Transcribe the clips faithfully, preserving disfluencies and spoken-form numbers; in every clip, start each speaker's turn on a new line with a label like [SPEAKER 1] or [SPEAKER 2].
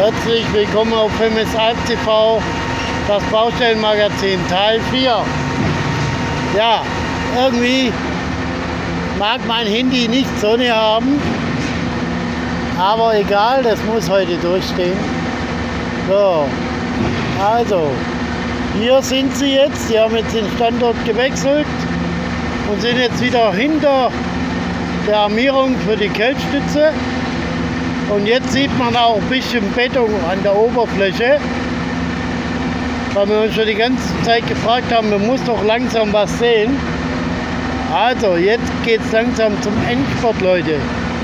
[SPEAKER 1] Herzlich willkommen auf M S Alp T V, das Baustellenmagazin, Teil vier. Ja, irgendwie mag mein Handy nicht Sonne haben, aber egal, das muss heute durchstehen. So, also, hier sind sie jetzt, sie haben jetzt den Standort gewechselt und sind jetzt wieder hinter der Armierung für die Kelchstütze. Und jetzt sieht man auch ein bisschen Beton an der Oberfläche, weil wir uns schon die ganze Zeit gefragt haben, man muss doch langsam was sehen. Also, jetzt geht es langsam zum Endspurt, Leute.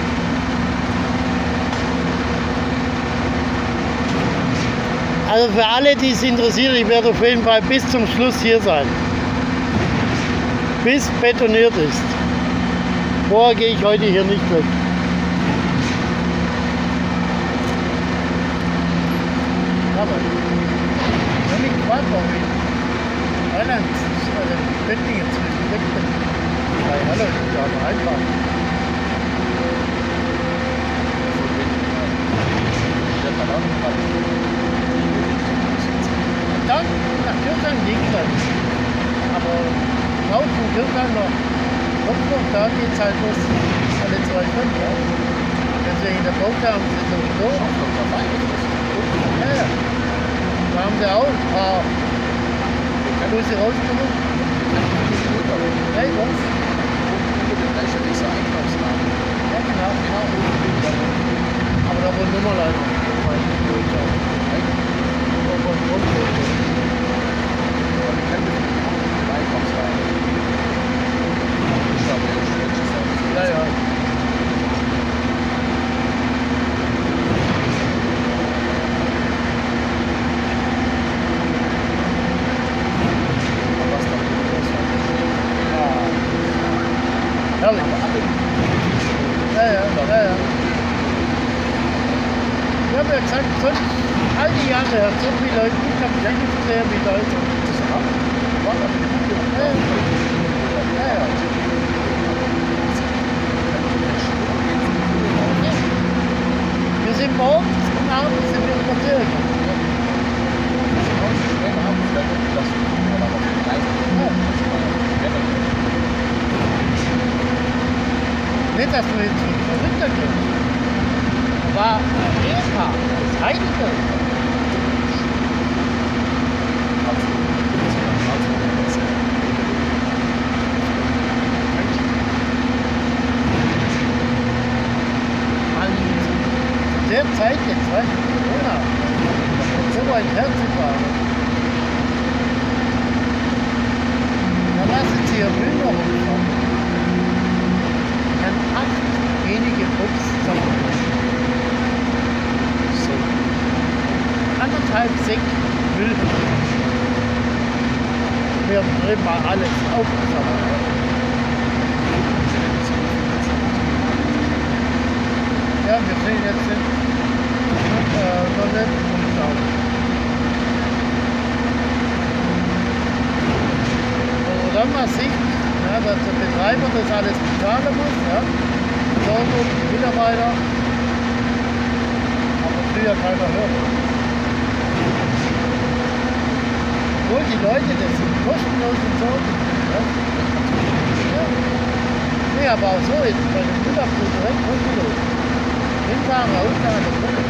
[SPEAKER 1] Also für alle, die es interessiert, ich werde auf jeden Fall bis zum Schluss hier sein. Bis betoniert ist. Vorher gehe ich heute hier nicht weg. Aber wenn ich gerade noch in Thailand, also Bettingen zwischen Bettingen, bei Hallo, da einfach. Und dann nach Kirchheim ging es dann. Aber raus von Kirchheim nach Kopfloch, da geht es halt bloß alle zwei Stunden. Ja. Wenn sie in der Boot haben, sind sie sowieso. Ja, ja. Da haben sie auch ein paar Busse rausgenommen. Nein, was? Ja, genau, genau. Aber da wollen wir mal leider. Ja, ja. Herrlich. Ja, ja, ja, ja. Ich habe ja gesagt, sonst all die Jahre hat so viele Leute, ich habe mich eigentlich sehr wie Leute. Ja, ja, ja. Wir sind morgens und abends sind wir spazieren. Nicht, dass du jetzt runtergehst. Aber ein Ehepaar, das Heilige. An der Zeit jetzt, weißt du, Corona, so weit herzufahren. Dann lassen sie ihr Müll noch rumfahren. Acht wenige Obst zusammen. So. Anderthalb Säck Müll. Wir nehmen mal alles auf zusammen. Ja, wir sehen jetzt den äh, Sonnenuntergang. Und dann mal sieht, ja, dass der Betreiber das alles bezahlen muss, ja. Sorgung, Mitarbeiter, aber früher keiner hört. Obwohl die Leute, das sind kostenlos und so. Ja. Ja. Nee, aber auch so ist bei dem Müllabfuhr direkt kostenlos. Hinfahren, rausfahren, das ist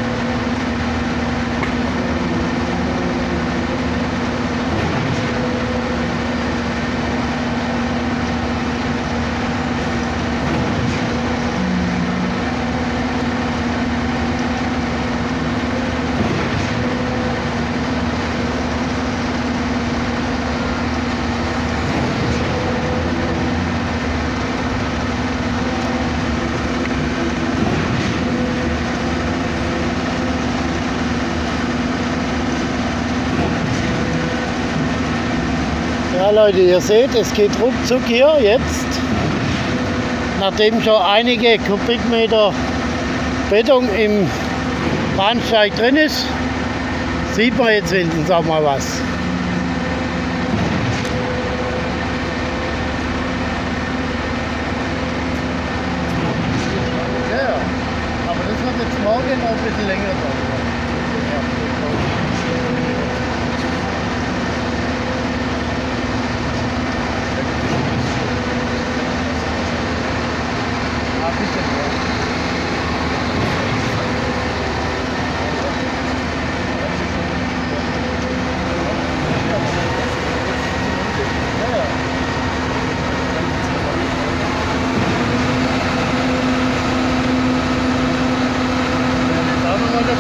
[SPEAKER 1] Ja Leute, ihr seht, es geht ruckzuck hier jetzt, nachdem schon einige Kubikmeter Beton im Bahnsteig drin ist, sieht man jetzt wenigstens auch mal was. Ja, aber das wird jetzt morgen noch ein bisschen länger dauern.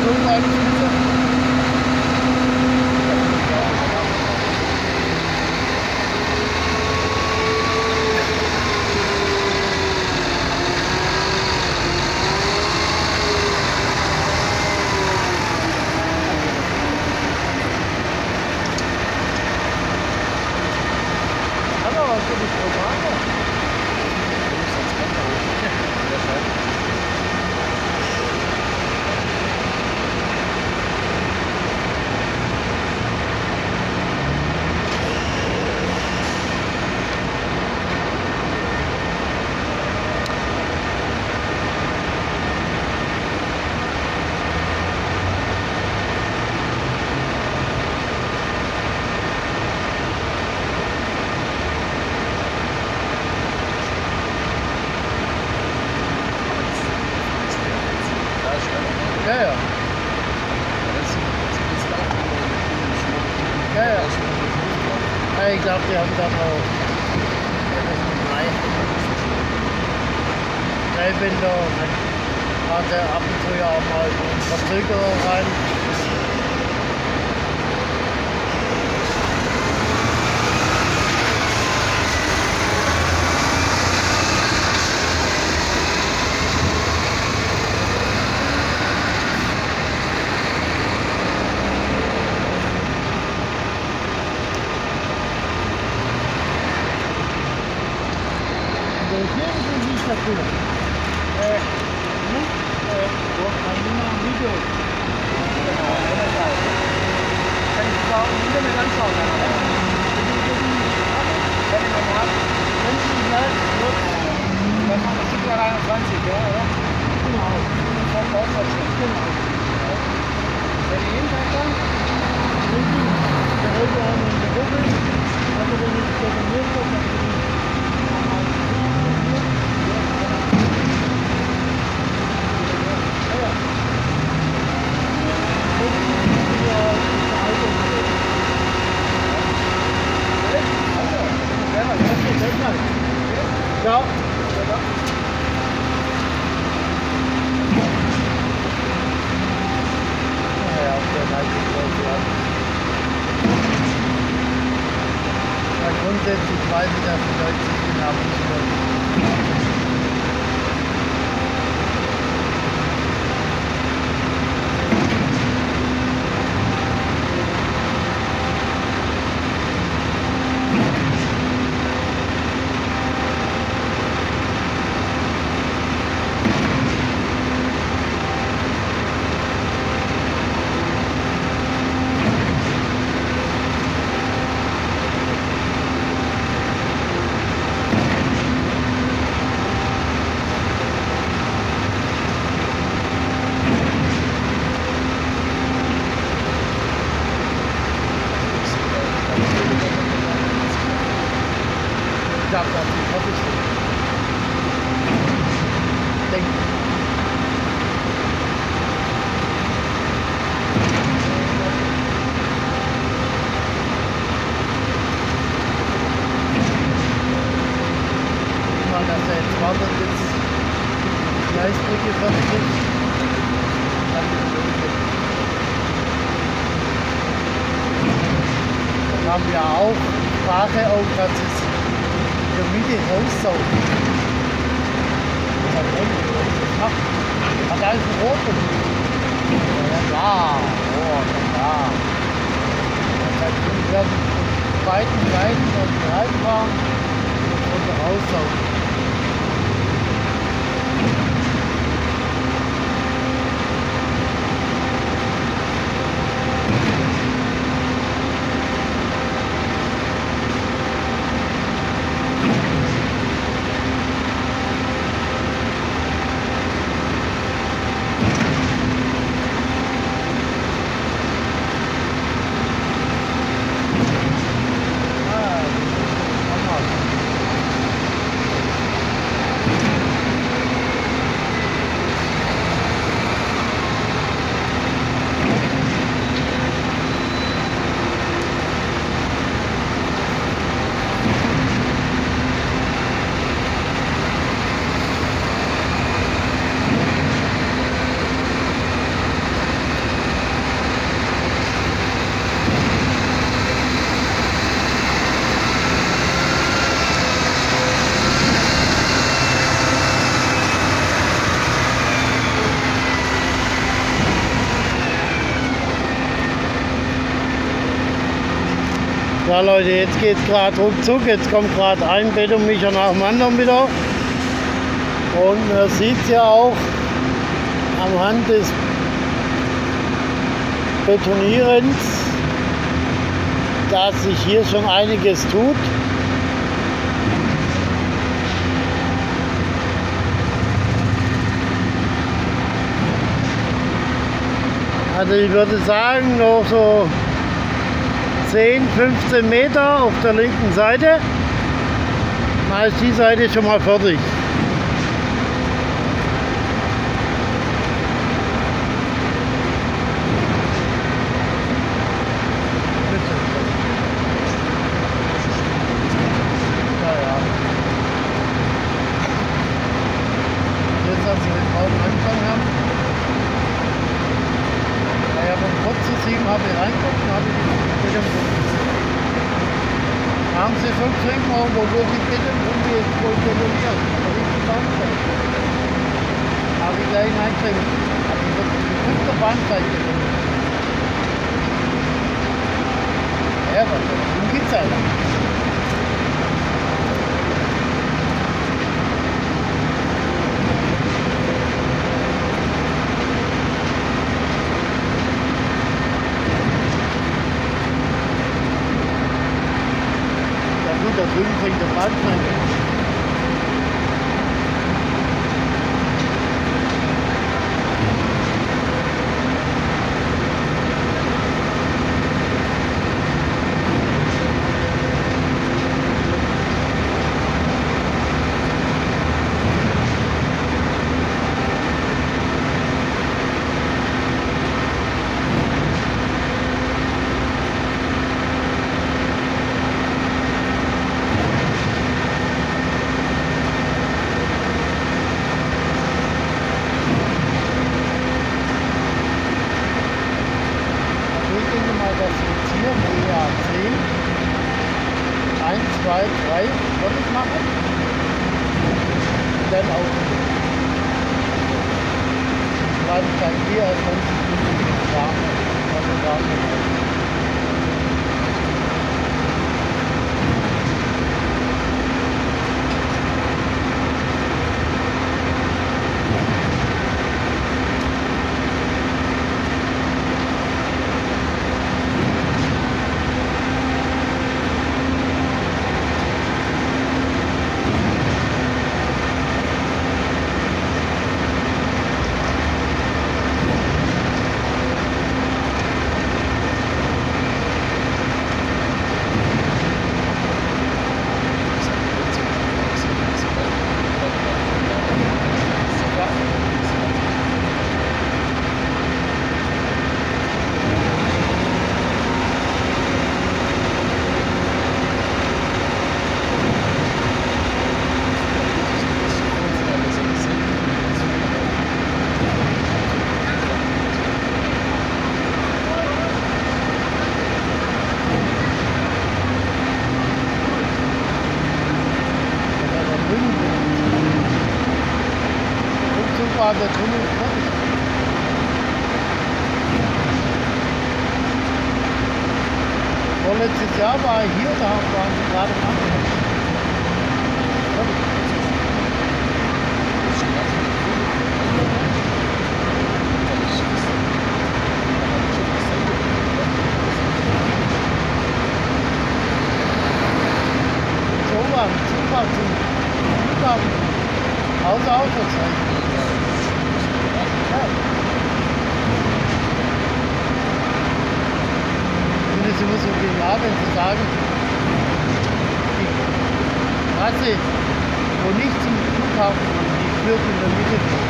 [SPEAKER 1] Ja, ja. Ja, ja. Ja, ich glaube, die haben dann auch drei. Drei Bilder und dann hat er ab und zu ja auch mal einen Verzögerer rein. Cool. Äh, hm? äh, wo kann ich mal ein Video? Genau, einerseits. Kann ich da im Internet anschauen? Ja. Wenn ich noch habe, wenn Sie gleich kurz, das war das Stuttgart einundzwanzig, ja, oder? Genau. Das war auch was schön. Genau. Wenn ich jeden Tag dann? Richtig. Der heute haben wir in der Woche. Also wenn ich telefoniert habe, dann bin ich ja. Ja, auf der Seite sollte ja. Ja, grundsätzlich weiß ich, dass die Leute sich den abschließen wollen. Ich glaube, das hoffe ich nicht. Denke ich. Ich meine, dass er jetzt wartet, jetzt die Eisbrücke fertig ist. Dann Dann haben wir auch Sprache auf, dass es in der Mitte raussaugt. Das macht. Hat alles einen roten. Ja klar. Oh, ja klar. Das heißt, wir werden von beiden Seiten auf den reinfahren und raussaugen. Ja Leute, jetzt geht es gerade ruckzuck, jetzt kommt gerade ein Betonmischer nach dem anderen wieder. Und man sieht ja auch anhand des Betonierens, dass sich hier schon einiges tut. Also ich würde sagen, noch so zehn, fünfzehn Meter auf der linken Seite. Dann ist die Seite schon mal fertig. Jetzt, als wir mit Bauen angefangen haben, ja, von kurz zu sieben habe ich reingeguckt und habe ich mit dem da haben sie schon geschrieben, wo würde ich bitte und wir jetzt wohl kontrollieren. Aber ich die Bahnsteig. Habe ich gleich reingeschrieben. Habe ich wirklich bestimmt der Bahnsteig gefunden. Ja, was ist gibt's einer. Da drüben fängt der Bahnsteig an. eins, zwei, drei fertig machen und dann auf. Weil ich dann hier als zwanzig Minuten warten, also warten. War der Tunnel fertig. Vorletztes Jahr war ich hier, da waren sie gerade am Anfang. So war es, so war es. Außer Autozeichen. Ich finde es immer so genial, wenn Sie sagen, die Straße, wo nicht zum Flughafen geht, die führt in der Mitte durch.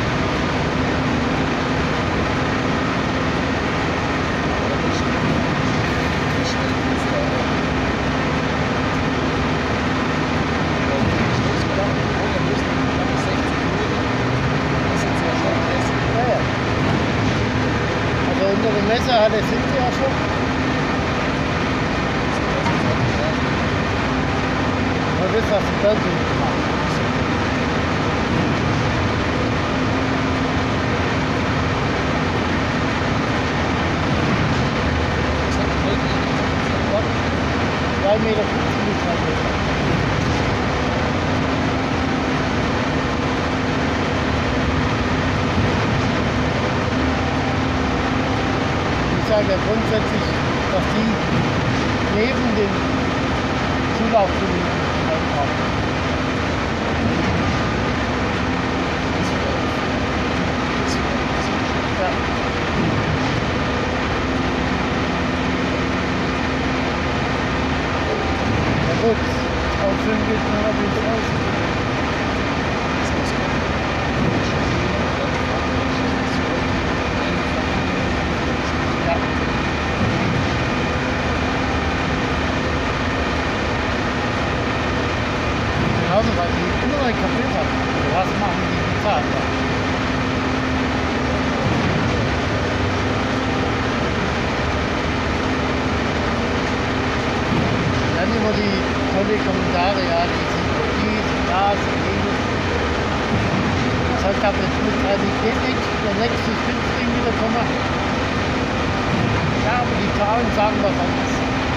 [SPEAKER 1] Unter dem Messer hat er siebzig ja schon. Man wird was zu Bergen gemacht. Zwei zwei Meter fünfzig bis drei Meter. Ich sage ja grundsätzlich, dass die neben dem Zulauf zu den haben. Ja. Na gut, auffüllen geht nur noch wie raus. Ja. Genauso, weil die innere kapiert hat. Was machen die bezahlt? Dann immer die tolle Kommentare, ja, die sind für dies und das und jenes. Das heißt, ab jetzt mit dreißig geht nichts, der nächste ist fünfzehn wieder kommen. Ja, aber die Zahlen sagen was anderes.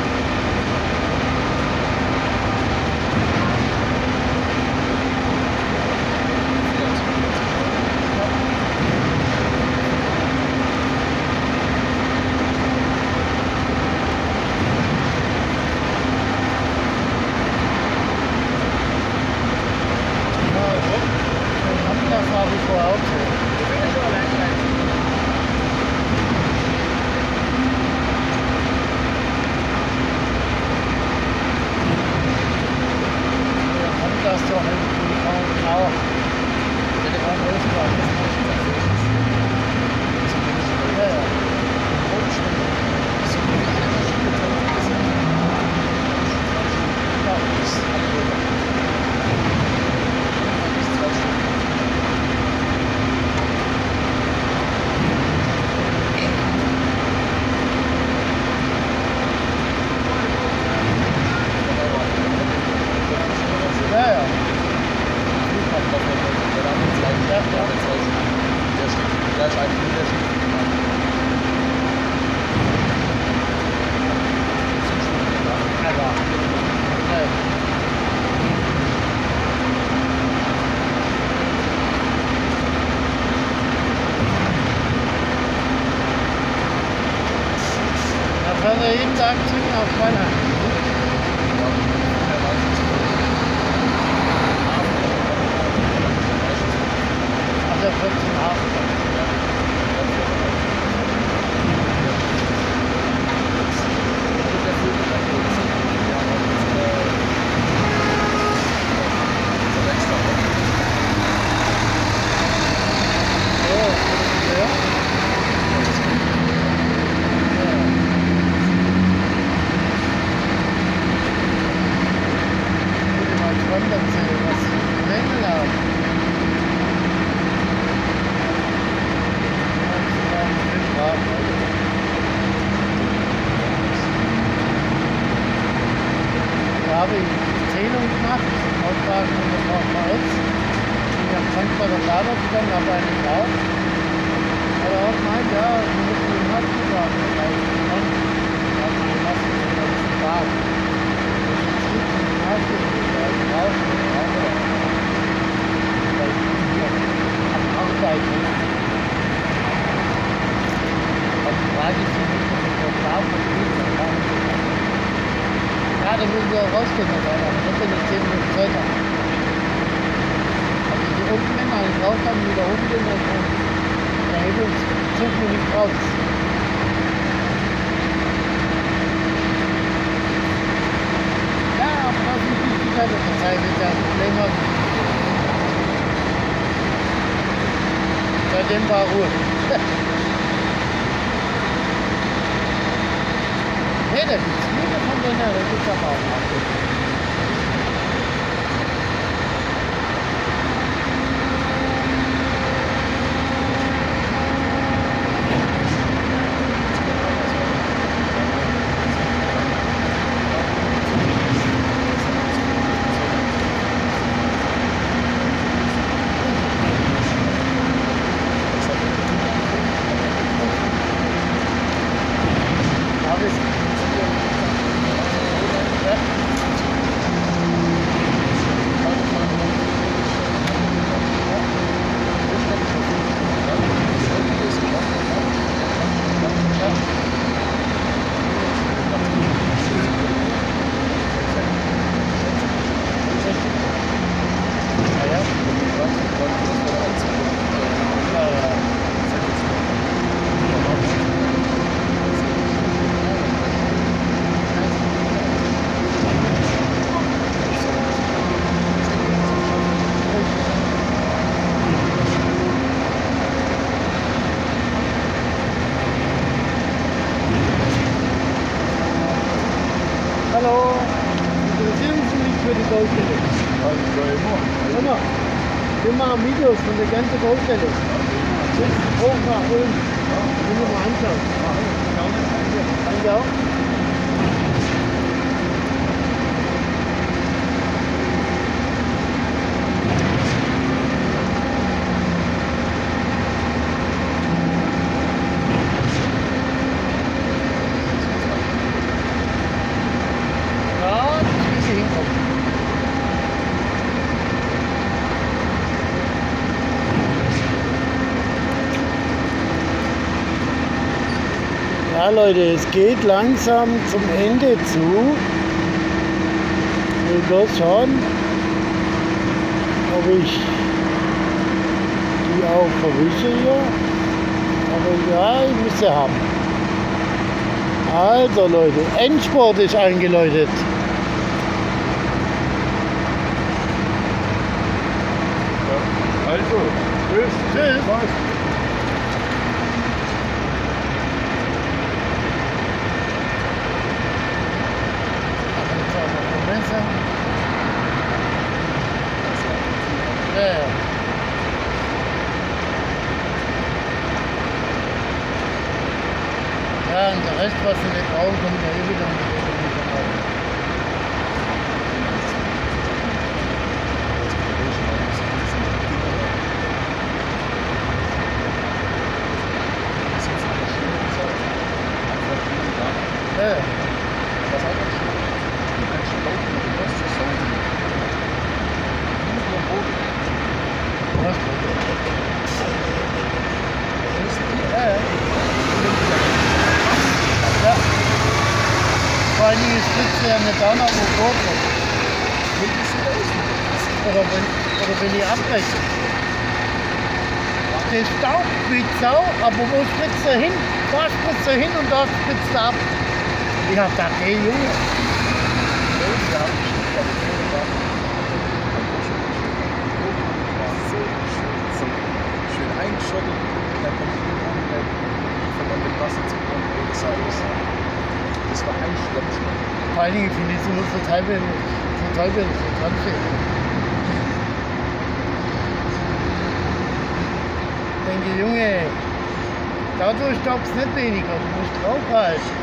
[SPEAKER 1] Das habe ich vorher auch so. Ja, kann das doch irgendwie genau. Ja, ja. Ja, ja.
[SPEAKER 2] Der steht gleich eigentlich in der Schicht.
[SPEAKER 1] Da fährt er jeden Tag Zügen auf Weihnachten. Also er fährt zum Hafen. Da habe ich Zählung gemacht, Auftrag von der V V S. Ich bin am Frankfurter Lader gegangen, habe einen gekauft. Aber auch gemeint, ja, wir müssen die Maske tragen. Das heißt, ich kann die Maske nicht tragen. Das ist nicht die Maske, die brauchen, die brauchen. Weil ich bin hier am Arbeiten. Dann frage ich sie nicht, ob ich das darf und nicht, dann kann ich das. Ja, dann müssen wir auch rausgehen, aber dann bin ich zehn Minuten Zeit haben. Also die unten, wenn man raus kann, wieder hochgehen, dann kann der Hebelzug mir nicht raus. Ja, aber das ist nicht die Zeit, das heißt, wenn der ein Problem hat, seitdem war Ruhe. Nee, da gibt es viele von denen, da gibt es aber auch noch. Ja. Baustelle. Immer. Wir machen Videos von der ganzen Baustelle. Bis hoch nach oben. Wenn wir mal anschauen. Danke auch. Ja Leute, es geht langsam zum Ende zu. Ich will bloß schauen, ob ich die auch verwische hier. Aber ja, ich muss sie haben. Also Leute, Endspurt ist eingeläutet.
[SPEAKER 2] Also, tschüss.
[SPEAKER 1] Tschüss. Ja, ja. Ja, und der Rest, was sie nicht brauchen, kommt ja eh wieder mit dem Ja, ja.
[SPEAKER 2] Was hat das schon? Die Menschen laufen mit dem Rest zu saugen. Nur am Boden.
[SPEAKER 1] Was? Ja, ja. Ja. Vor allem ist Spitze ja nicht da noch, wo vorkommt. Oder wenn, oder wenn ich abbreche. Das staubt wie Sau, aber wo spritzt er hin? Da spritzt er hin und da spritzt er ab. Ich hab gedacht, hey Junge.
[SPEAKER 2] Schön eingeschottet, dann kommt die Drohne, von dann mit Wasser zu kommen, das alles. Das war einschleppend.
[SPEAKER 1] Vor allen Dingen finde ich sowas total wenn total wenn es so dran steht. Ich denke, Junge, dadurch staubt es nicht weniger, du musst draufhalten.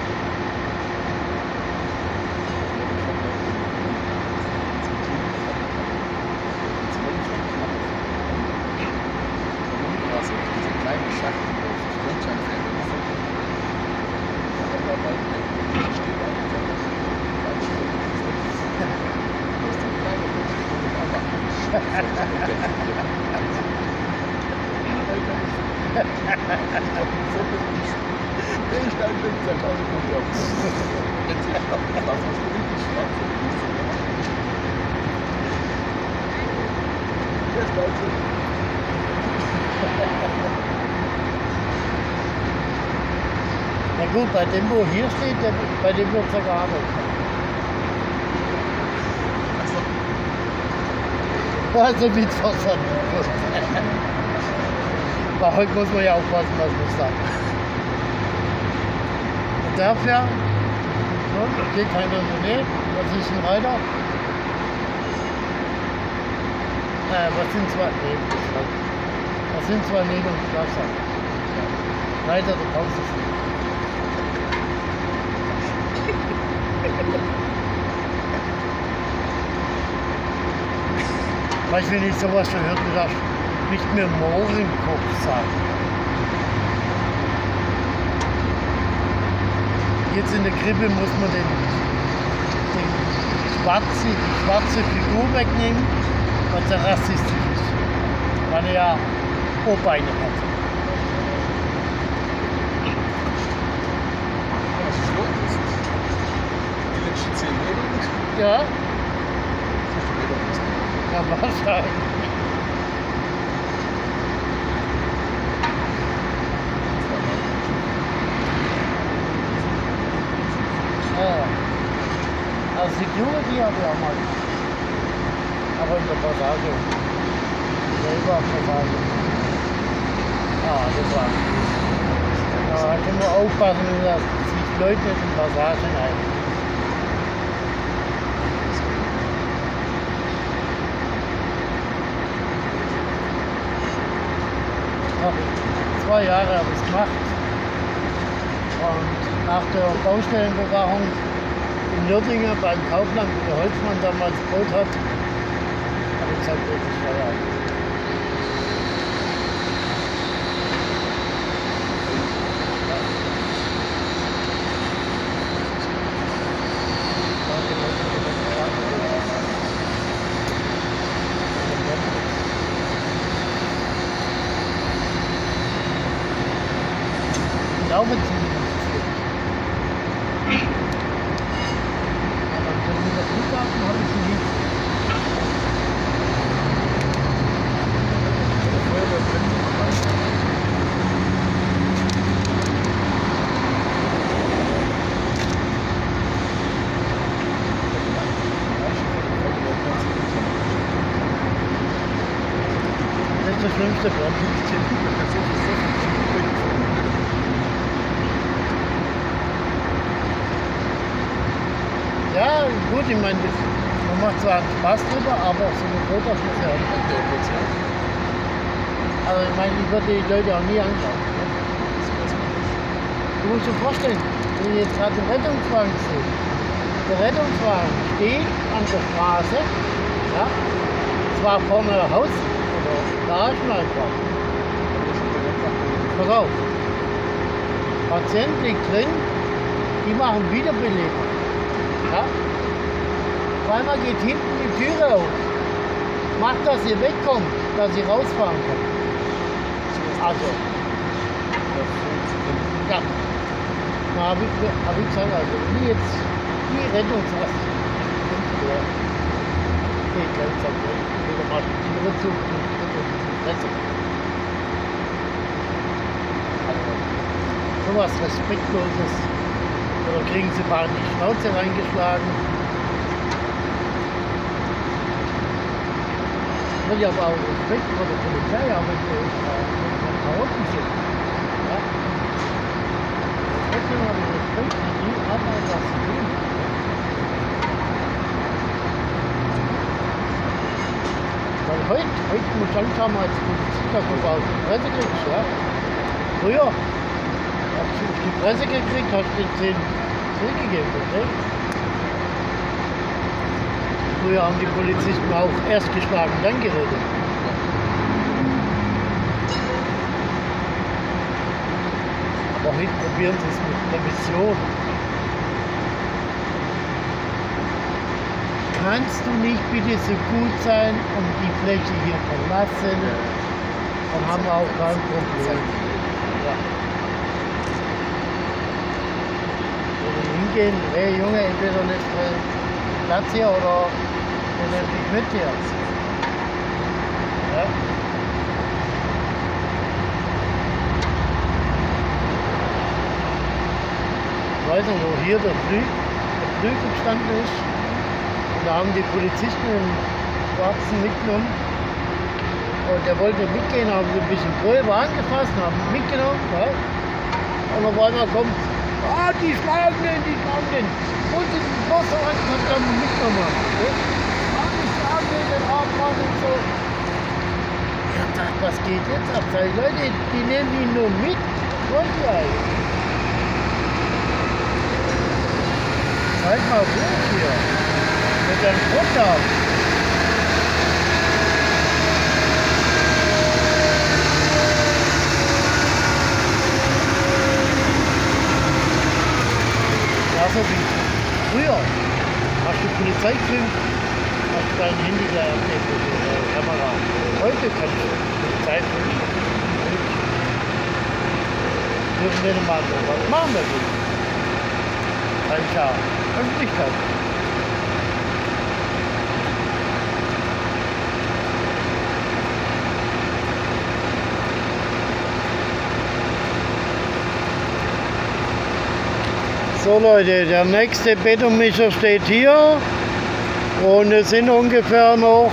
[SPEAKER 1] Na gut, bei dem, wo hier steht, der, bei dem wird es ja gearbeitet. Also mit verstanden. Weil heute muss man ja aufpassen, was man sagt. Und dafür, so, geht keiner in die Nähe. Was ist denn weiter? Äh, was sind zwei? Nee, was sind zwei Nägel und Schlafsack? Weiter, du brauchst es nicht. Weißt du, wenn ich sowas schon hört, mir das nicht mehr Mohrenkopf sagen. Jetzt in der Krippe muss man den, den schwarze, die schwarze Figur wegnehmen, weil der rassistisch ist. Weil er ja O-Beine hat.
[SPEAKER 2] Die letzten zehn Meter?
[SPEAKER 1] Ja? Ja, wahrscheinlich. Ja. Also Security habe ich auch mal. Aber in der Passage. Selber Passage. Ja, das war. Da können wir aufpassen, dass sich Leute nicht in Passagen ein. zwei Jahre habe ich es gemacht. Und nach der Baustellenbewachung in Nürtingen beim Kaufland, wo der Holzmann damals gebaut hat, habe ich gesagt, jetzt ist Feierabend. Laufen Sie nicht. Aber wenn Sie das Flughafen haben Sie nicht. Das ist das Schlimmste, warum sind Sie zehn Ja, gut, ich meine, man macht zwar einen Spaß drüber, aber so eine Fotos muss ja haben. Also ich meine, ich würde die Leute auch nie anschauen. Ne? Du musst dir vorstellen, wenn ich jetzt gerade den Rettungswagen sehe. Der Rettungswagen steht an der Straße, ja, zwar vorne ein Haus oder Garageneinfahrt. Pass auf, Patient liegt drin, die machen Wiederbelebung. Ja? Zweimal geht hinten die Türe auf. Macht, dass ihr wegkommt, dass ihr rausfahren könnt. Also. Ja. Da habe ich, hab ich gesagt, also wie jetzt die Rettungsrast. Ja. Okay, gleich sagt er, wieder mal die Türe zu und die Fresse. Also, sowas Respektloses. Oder kriegen sie mal in die Schnauze reingeschlagen. Ich habe auch Respekt vor der Polizei, aber wenn sie Chaoten sind. Ja? Trotzdem habe ich Respekt für die Arbeit, was sie tun. Weil heute, heute muss ich anschauen, als Polizist, dass du auf die Presse kriegst. Ja? Früher hast du auf die Presse gekriegt, hast du den zehn zurückgegeben, okay? Früher haben die Polizisten auch erst geschlagen, dann geredet. Aber heute probieren sie es mit Prävention. Kannst du nicht bitte so gut sein und die Fläche hier verlassen? Dann haben wir auch kein Problem. Ja. Hingehen, hey Junge, entweder nicht Platz hier oder du nimmst dich mit hier. Ja. Ich weiß nicht, wo hier der Flügel, der Flügel gestanden ist. Und da haben die Polizisten den Schwarzen mitgenommen. Und der wollte mitgehen, haben sie ein bisschen Pulver angefasst, haben ihn mitgenommen. Ja. Und auf einmal kommt, ah, die schlagen den, die schlagen den. Und die Wasser hat dann mitgenommen. Ja. Ah, die schlagen den, den Armmann und so. Ich hab gedacht, was geht jetzt ab? Sag ich, Leute, die nehmen ihn nur mit. Was wollt ihr eigentlich? Halt mal hoch hier. Mit deinem Futter. So wie früher hast du Polizei gefilmt, hast du dein Handy gleich abnehmen mit der Kamera. Heute kannst du Polizei filmen. Dürfen wir nicht machen, was machen wir denn? Weil ich ja Öffentlichkeit. So Leute, der nächste Betonmischer steht hier und es sind ungefähr noch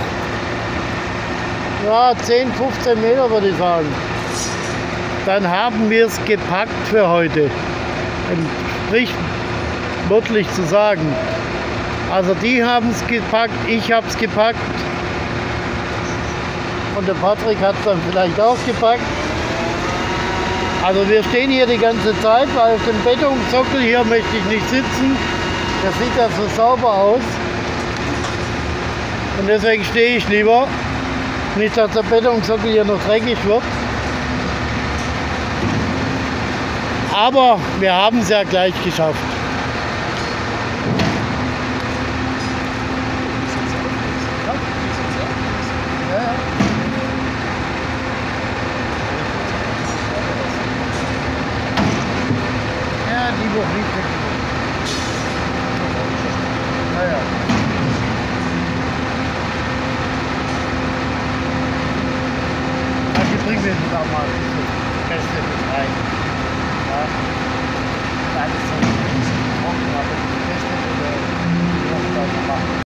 [SPEAKER 1] ja, zehn, fünfzehn Meter würde ich sagen. Dann haben wir es gepackt für heute. Sprich wörtlich zu sagen. Also die haben es gepackt, ich habe es gepackt und der Patrick hat es dann vielleicht auch gepackt. Also wir stehen hier die ganze Zeit, weil auf dem Betonsockel hier möchte ich nicht sitzen. Das sieht ja so sauber aus. Und deswegen stehe ich lieber. Nicht, dass der Betonsockel hier noch dreckig wird. Aber wir haben es ja gleich geschafft. Ja, die noch nicht. Naja. Also die bringen wir jetzt da mal das Beste mit rein. Ja. Alles so.